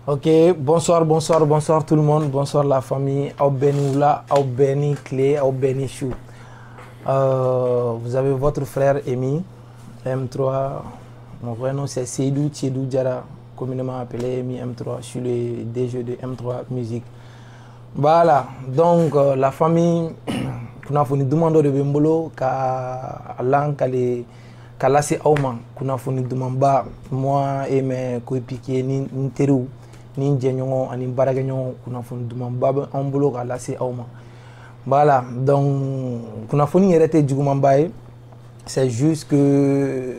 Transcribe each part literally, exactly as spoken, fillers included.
Ok, bonsoir, bonsoir, bonsoir tout le monde, bonsoir la famille, Aubeni Oula, Aubeni Clé, Aubeni Chou. Euh, vous avez votre frère Emi, M trois, mon vrai nom c'est Seydou Tchedou Diara, communément appelé Emi M trois, je suis le D G de M trois Musique. Voilà, donc euh, la famille, kuna foni demando de Bembolo, ka lang kale kalase Auma, kuna foni demamba, moi et mes coéquipiers ni Nteru. Ni djenyon ani baragenyon kuna foni dumamba en bolo ka lase Auma. Voilà, donc kuna foni yerete djugumambaye, c'est juste que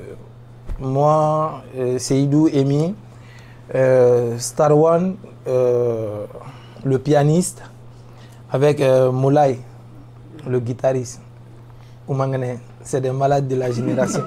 moi euh, Seydou Emi euh, Star One euh, le pianiste avec euh, Moulay le guitariste. Oumangane, c'est des malades de la génération.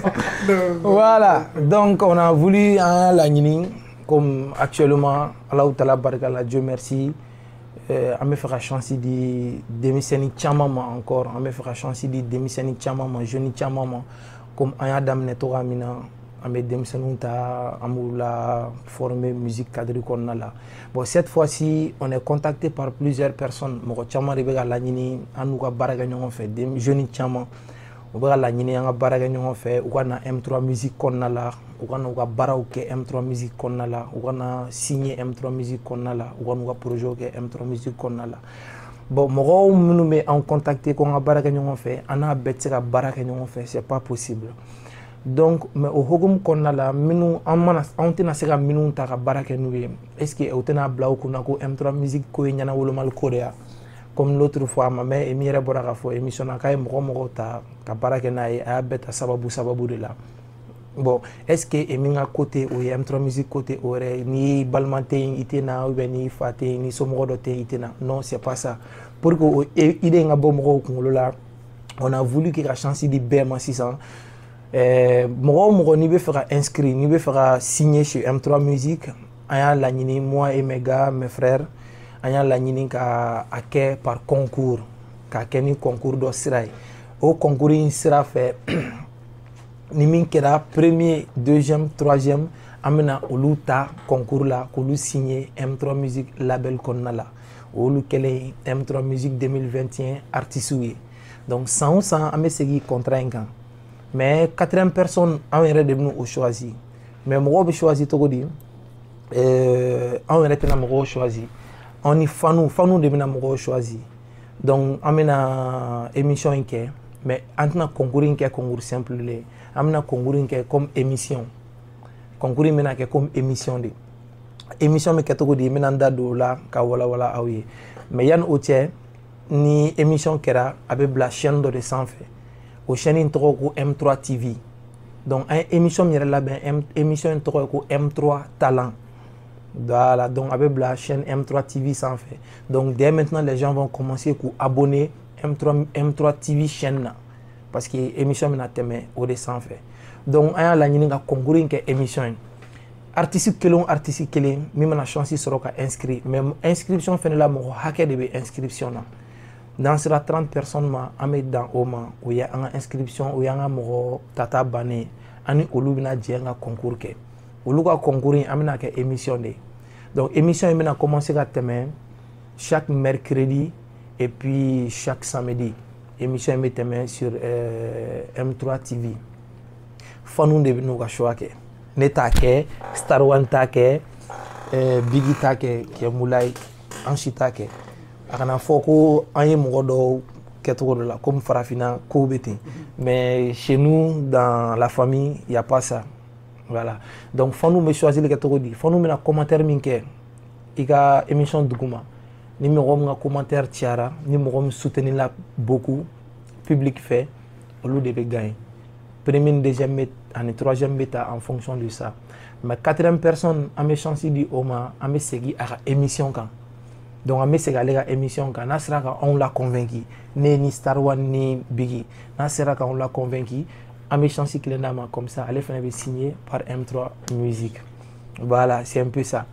Voilà, donc on a voulu un Lanini. Comme actuellement, Allah Ta'ala Barakala, Dieu merci, euh, on me fera chance de démissionner tchamama encore, on me fera chance de démissionner tchamama, jeune tchamama, comme un Adam Netora Mina, on me démissionner ta, on la former musique cadre qu'on a là. Bon, cette fois-ci, on est contacté par plusieurs personnes. Mon tchama rebega la nini, on nous a baraganyon fait, des jeunes tchama. On va la nini anga baraga ñongo fe ou kana M trois musique konna la ou kana uga bara ke M trois musique konna la ou kana signer M trois musique konna la ou kana uga projet ke M trois musique konna la bon mogo munu me en contacter ko nga baraga ñongo fe ana betse ka baraga ñongo fe c'est pas possible donc mais au hogum konna la minu amana ontina sega minu ta ka baraga nuwe est-ce que otena blaw ko nako M trois musique ko ñana wolo mal korea comme l'autre fois ma mère et mire boraka fo émission na kay moko moko ta ka baraka na e a beta sababu sababu de là bon est-ce que eminga côté ou M trois musique côté ore ni balmante itena ou ni faté ni somo do te itena non c'est pas ça pour que ide nga bomoko ko là on a voulu que la chance di bema six cents euh moko moko ni be faire inscrit ni be faire signer chez M trois musique aya la nini moi et mes gars mes frères anya la ñini ka ake par concours ka keni concours do siray au concours in sera fait ni min kera premier deuxième troisième amena oluta concours la ko lu signer M trois musique label konnala olu kele M trois musique deux mille vingt et un artiste oui donc cent cent ame segi contrat inkan mais quatre-vingts personnes en ré de nous au choisi mais mo be choisi to godi euh en ré tena mo choisi on y fanou fanou de mina mo choisi donc amena émission inke mais antna concours inke concours simple le amena concours inke comme émission concours mena ke comme émission de émission me keto di menanda do la ka wala wala awi mais yan otie ni émission kera abe bla chaîne de sans fait au chaîne intro ko M trois T V donc un émission mira la ben émission intro ko M trois talent. Voilà, donc avec la chaîne M trois T V sans fait. Donc dès maintenant les gens vont commencer à abonner M trois M trois T V chaîne parce que émission na thème au sans fait. Donc aya la ñini nga concours que émission artiste kelon artiste kelé mi na chance soro ka inscrit mais inscription fait la mo haké de inscription là. Dans sera trente personnes ma amé dans Oma où il y a une inscription où il y a un mo tata bané ani olubina djenga concours ke. Oluka concours amena ke émission de donc émission il a commencé à thème chaque mercredi et puis chaque samedi émission est thème sur euh, M trois T V fanou de nous ka choix ke neta ke Star One ta ke euh, Biggie ta ke ke Moulay Anchita ke akana foko anye mo do keto la comme Farafina ko beti mais chez nous dans la famille il y a pas ça. Voilà. Donc, faut nous me choisir les catégories. Faut nous mettre un commentaire minké. Il y a émission de Gouma. Ni me rendre un commentaire tiara. Ni me rendre soutenir là beaucoup. Public fait. Au lieu de gagner. Premier, deuxième, et troisième bêta en fonction de ça. Mais quatrième personne a mes chances de Oma a mes segui à émission quand. Donc a mes segui à émission quand. Nasra quand on l'a convaincu. Ni Star One ni Biggie. Nasra quand on l'a convaincu. À mes chances comme ça, allez faire signer par M trois Musique. Voilà, c'est un peu ça.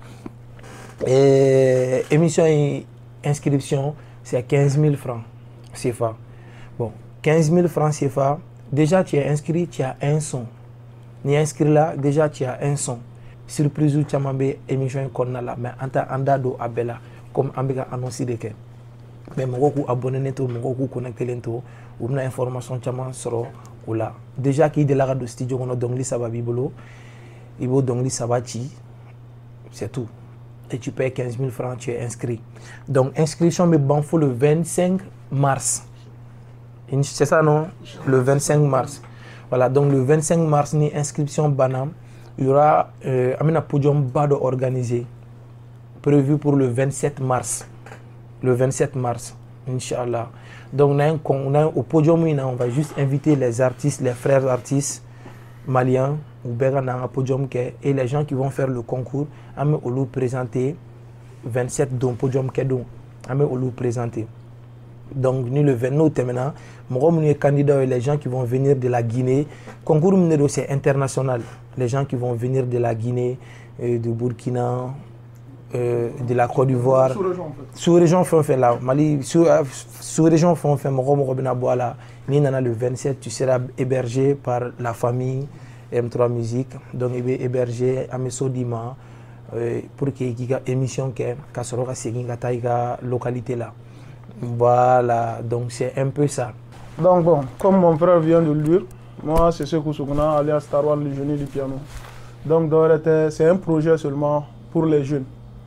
Et émission et inscription, c'est quinze mille francs C F A. Bon, quinze mille francs C F A, déjà tu es inscrit, tu as un son. Ni inscrit là, déjà tu as un son. surprise ou caman bɛ émission kɔnɔna la mais an t'a an da don a bɛɛ la comme an bɛ ka annonce de kɛ mais mɔgɔw k'u abonné to mɔgɔw k'u connecté to u bɛna information caman sɔrɔ o la déjà k'i delila ka don studio kɔnɔ dɔnkili saba b'i bolo i b'o dɔnkili saba ci c'est tout et tu payes quinze mille francs tu es inscrit donc inscription bɛ ban fo le vingt-cinq mars c'est ça non le vingt-cinq mars voilà donc le vingt-cinq mars ni inscription banna il y aura euh, un podium bado organisé prévu pour le vingt-sept mars le vingt-sept mars Inch'Allah. Donc on a, un, on a au podium on va juste inviter les artistes les frères artistes maliens ou un podium et les gens qui vont faire le concours on va présenter vingt-sept dont podium donc on va présenter donc ni le vingt-neuf maintenant les candidats et les gens qui vont venir de la Guinée concours c'est international les gens qui vont venir de la Guinée euh, du Burkina euh, de la Côte d'Ivoire sous-région font fait là Mali sous-région font fait ni nana le vingt-sept tu seras hébergé par la famille M trois Musique donc il est hébergé à Mesodima euh, pour qu'il y ait une émission qui sera la localité là. Voilà, donc c'est un peu ça. Donc bon, comme mon frère vient de le dire, moi c'est ce Kousoukuna alias Star One, le génie du piano. Donc c'est un projet seulement pour les jeunes.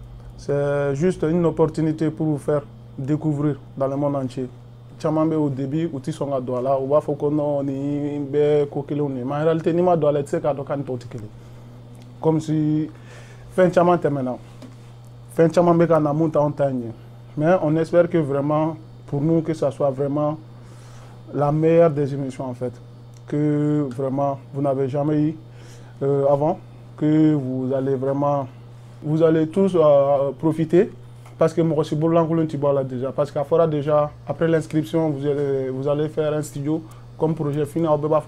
C'est juste une opportunité pour vous faire découvrir dans le monde entier. Chamambe au début, ou tisonga douala, ou bafokono ni be kokeloni. Mais en réalité, ni ma douala tse ka dokan potikeli. Comme si fin chamam terminant. Fin chamambe ka na monta en tagne. Mais on espère que vraiment, pour nous, que ça soit vraiment la meilleure des émissions en fait. Que vraiment, vous n'avez jamais eu euh, avant. Que vous allez vraiment, vous allez tous euh, profiter. Parce que moi, je suis là déjà. Parce qu'à fora déjà, après l'inscription, vous allez, vous allez faire un studio comme projet fini.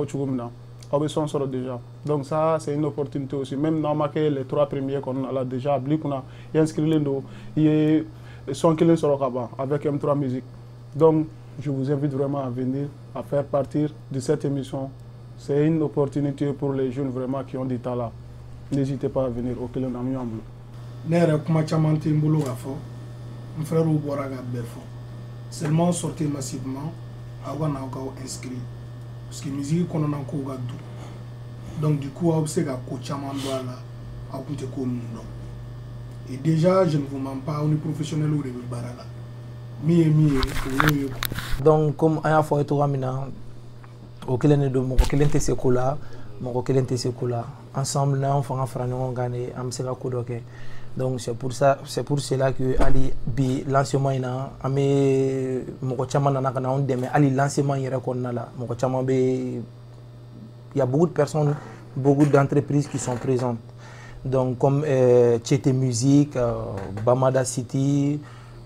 Déjà. Donc ça, c'est une opportunité aussi. Même dans les trois premiers qu'on a là déjà, il y a inscrit les dos. Son qui sur avec M trois Musique. Donc, je vous invite vraiment à venir, à faire partie de cette émission. C'est une opportunité pour les jeunes vraiment qui ont des talents. N'hésitez pas à venir au Kélé Nami Amblo. Nere kuma chamante mbolo gafo. Mon frère ou boraga befo. Seulement sortez massivement avant d'avoir inscrit. Parce que la musique qu'on a encore gardé. Donc du coup, on sait que chamando là, on peut comme nous. Et déjà, je ne vous mens pas, on est professionnel ou barala. Mie mie, donc comme on a fait tout ramina, au Kélé de mon Kélé te sekola, mon Kélé te sekola. Ensemble, là, on fait un franc, on gagne, on sait que donc c'est pour ça, c'est pour cela que Ali bi lancement ina, ame moko chama nana kana on deme Ali lancement yera konna la, moko chama be, il y a beaucoup de personnes, beaucoup d'entreprises qui sont présentes. Donc comme euh, Tchété Musique, euh, Bamada City,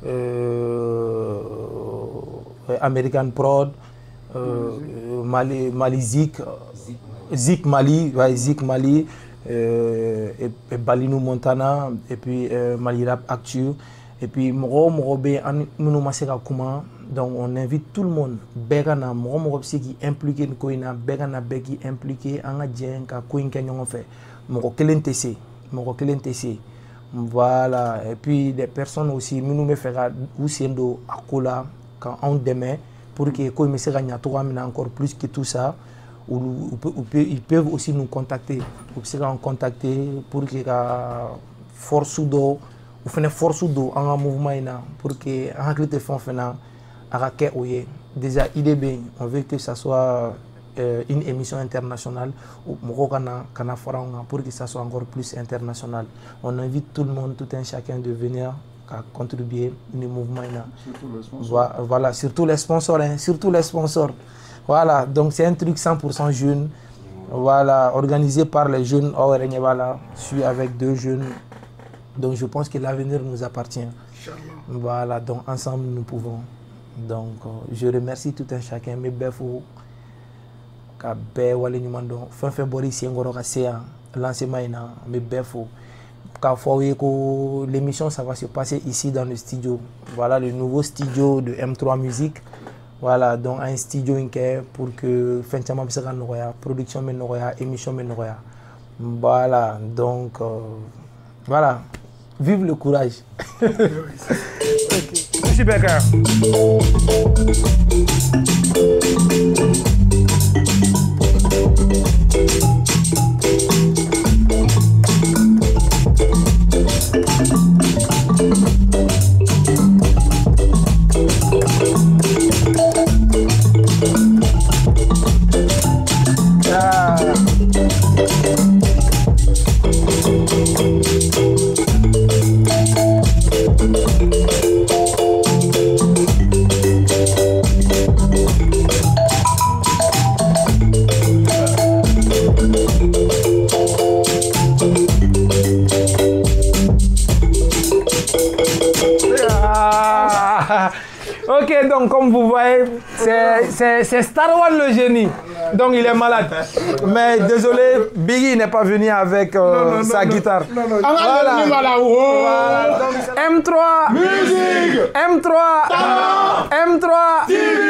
euh, American Prod, euh, Mali, Mali Zik, Zik Mali, ouais, Zik Mali, euh, et, et Balinou Montana, et puis euh, Mali Rap Actu, et puis Moro Morobe, nous Maseka Kuma. Donc on invite tout le monde, Begana, Moro Morobe qui impliqué, Koina, Begana Begi impliqué, Anga Djen, Koin Kenyon fait, Moro Kelen T C. Voilà, et puis des personnes aussi, nous me faire Oussendo Akola quand on demain pour que comme se gagne encore plus que tout ça, ou, ou, ou, ils peuvent aussi nous contacter, ou se contacter pour que force d'eau, ou faire force d'eau en un mouvement pour que en réalité font faire déjà I D B, on veut que ça soit Euh, une émission internationale pour que ça soit encore plus international. On invite tout le monde, tout un chacun de venir à contribuer au mouvement. Surtout les sponsors. Voilà, surtout les sponsors. Hein, surtout les sponsors. Voilà, donc c'est un truc cent pour cent jeune. Voilà, organisé par les jeunes. Oh, voilà, je suis avec deux jeunes. Donc je pense que l'avenir nous appartient. Voilà, donc ensemble nous pouvons. Donc je remercie tout un chacun. Mais befou. Ka bɛɛ wale ɲuman dɔn fɛn fɛn bɔra i sen kɔrɔ ka se yan lancement in na n bɛ bɛɛ fo k'a fɔ aw ye ko l'émission ça va se passer ici dans le studio voilà le nouveau studio de M trois Musique voilà donc un studio in kɛ pour que fɛn caman bɛ se ka nɔgɔya production bɛ nɔgɔya émission bɛ nɔgɔya Voilà, donc, euh, voilà. Vive le courage. Super cœur. Ok, donc comme vous voyez, c'est Star One le génie. Donc il est malade. Mais désolé, Biggie n'est pas venu avec euh, non, non, sa non, guitare. Non, non, non. Voilà. Voilà. Voilà. Donc, M trois. Musique. M trois. Talent. M trois. T V.